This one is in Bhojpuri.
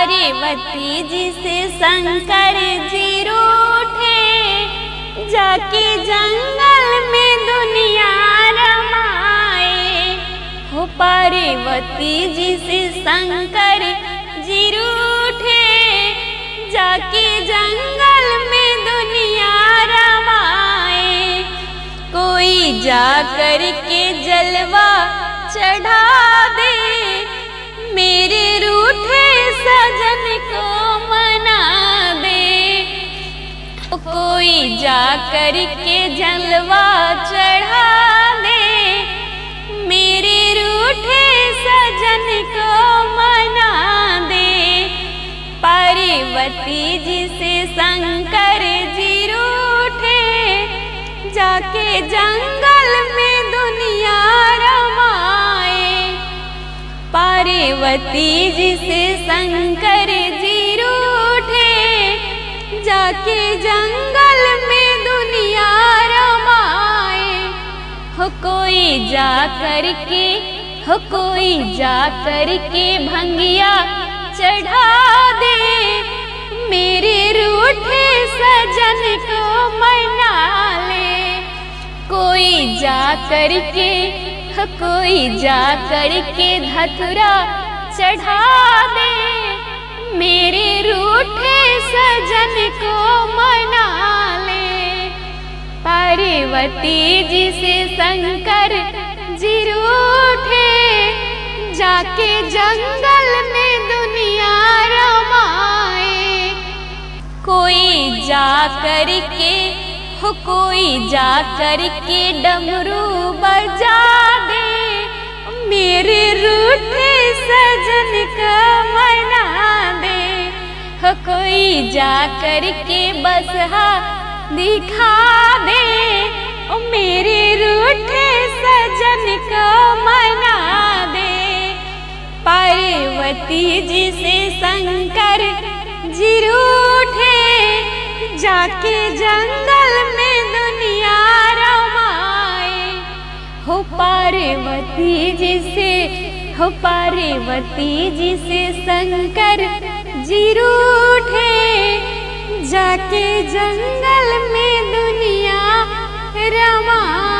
पार्वती जी से शंकर जी रूठे, जाके जंगल में दुनिया रमाए। हो पार्वती जी से शंकर जी रूठे, जाके जंगल में दुनिया रमाए। कोई जा कर के जलवा चढ़ा दे, मेरे रूठे सजन को मना दे। कोई जा कर के जलवा चढ़ा दे, मेरे रूठे सजन को मना दे। पार्वती जी से शंकर जी रूठे, जाके जंगल में दुनिया रमाए। पार्वती जी से शंकर जी रूठे, जाके जंगल में दुनिया रमाए। हो कोई जा कर के, हो कोई जा कर के भंगिया चढ़ा दे, मेरे रूठे सजन को मना ले। कोई जा कर के, कोई जा कर के धतुरा चढ़ा दे, मेरे रूठे सजन को मना ले। पार्वती जी से शंकर जी रूठे, जाके जंगल में दुनिया रमाए। कोई जा कर के, हो कोई जा कर के डमरू बजा दे, मेरे रूठे सजन का मना दे। हो कोई जा कर के बसहा दिखा दे, मेरे रूठे सजन का मना दे। पार्वती जी से शंकर जी रूठे, जाके जंगल में दुनिया रमाए। हो पार्वती जी से, हो पार्वती जी से शंकर जी रूठे, जाके जंगल में दुनिया रमाए।